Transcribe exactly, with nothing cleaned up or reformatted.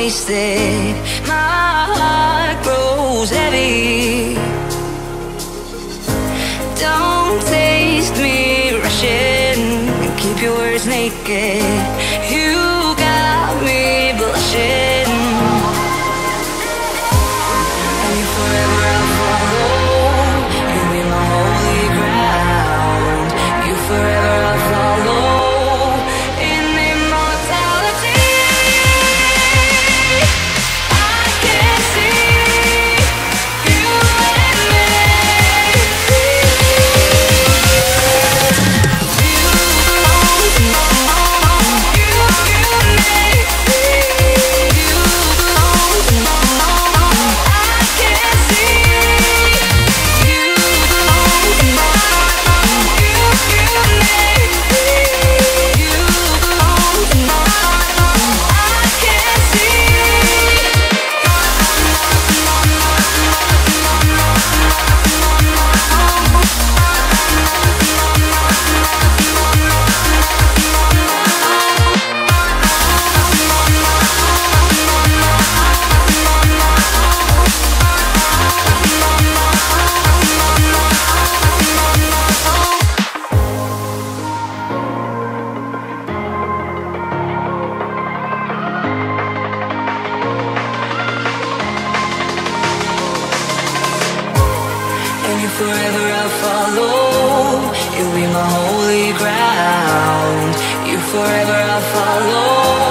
wasted. My heart grows heavy. Don't taste me rushing. Keep your words naked. You got me blushing. And you forever I'll follow. You be my holy ground. You forever I'll follow. Forever I'll follow. You'll be my holy ground. You forever I'll follow.